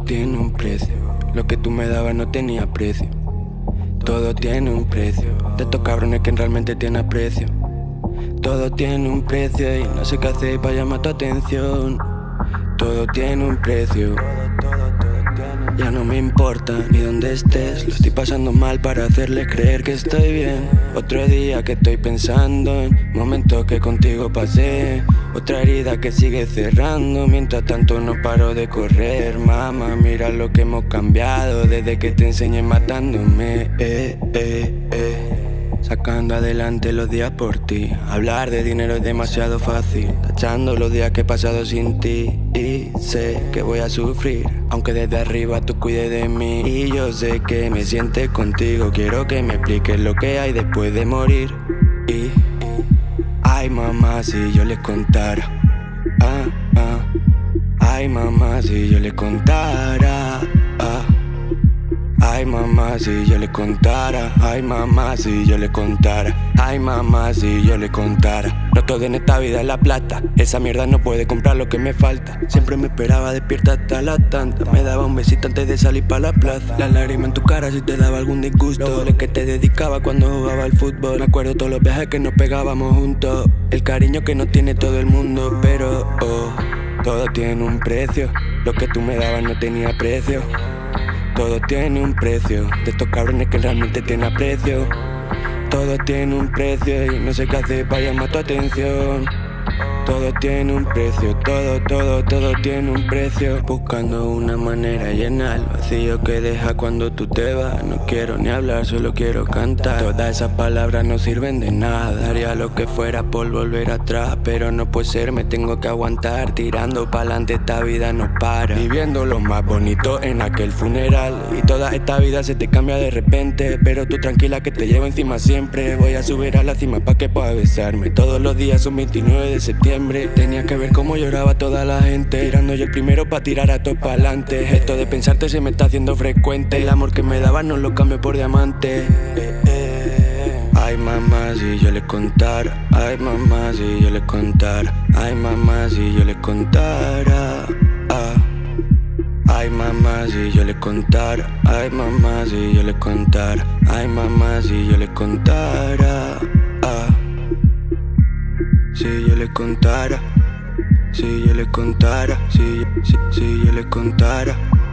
tiene un precio. Lo que tú me dabas no tenía precio. Todo tiene un precio. De estos cabrones que realmente tienen aprecio. Todo tiene un precio y no sé qué hacer para llamar tu atención. Todo tiene un precio. Ya no me importa ni dónde estés. Lo estoy pasando mal para hacerle creer que estoy bien. Otro día que estoy pensando en momentos que contigo pasé. Otra herida que sigue cerrando. Mientras tanto no paro de correr. Mamá, mira lo que hemos cambiado desde que te enseñé matándome. Sacando adelante los días por ti. Hablar de dinero es demasiado fácil. Tachando los días que he pasado sin ti. Y sé que voy a sufrir, aunque desde arriba tú cuides de mí. Y yo sé que me sientes contigo. Quiero que me expliques lo que hay después de morir. Y ay mamá, si yo les contara. Ay mamá, si yo les contara. Ay mamá, si yo le contara. Ay mamá, si yo le contara. Ay mamá, si yo le contara. No todo en esta vida es la plata. Esa mierda no puede comprar lo que me falta. Siempre me esperaba despierta hasta la tanta. Me daba un besito antes de salir para la plaza. La lágrima en tu cara si te daba algún disgusto. Los goles que te dedicaba cuando jugaba al fútbol. Me acuerdo todos los viajes que nos pegábamos juntos. El cariño que nos tiene todo el mundo. Pero todo tiene un precio. Lo que tú me dabas no tenía precio. Todo tiene un precio. De estos cabrones que realmente tienen aprecio. Todo tiene un precio y no sé qué hacer para llamar tu atención. Todo tiene un precio, todo tiene un precio. Buscando una manera de llenar el vacío que deja cuando tú te vas. No quiero ni hablar, solo quiero cantar. Todas esas palabras no sirven de nada. Daría lo que fuera por volver atrás, pero no puede ser, me tengo que aguantar. Tirando pa'lante, esta vida no para. Viviendo lo más bonito en aquel funeral. Y toda esta vida se te cambia de repente. Pero tú tranquila que te llevo encima siempre. Voy a subir a la cima pa' que puedas besarme. Todos los días son 29 de septiembre. Tenía que ver cómo lloraba toda la gente. Tirando yo el primero pa' tirar a todos pa'lante. Esto de pensarte se me está haciendo frecuente. El amor que me dabas no lo cambio por diamante. Ay mamá, si yo les contara. Ay mamá, si yo les contara. Ay mamá, si yo les contara. Ay mamá, si yo les contara. Ay mamá, si yo les contara. Ay mamá, si yo les contara. Si yo les contara, si yo les contara, si yo les contara.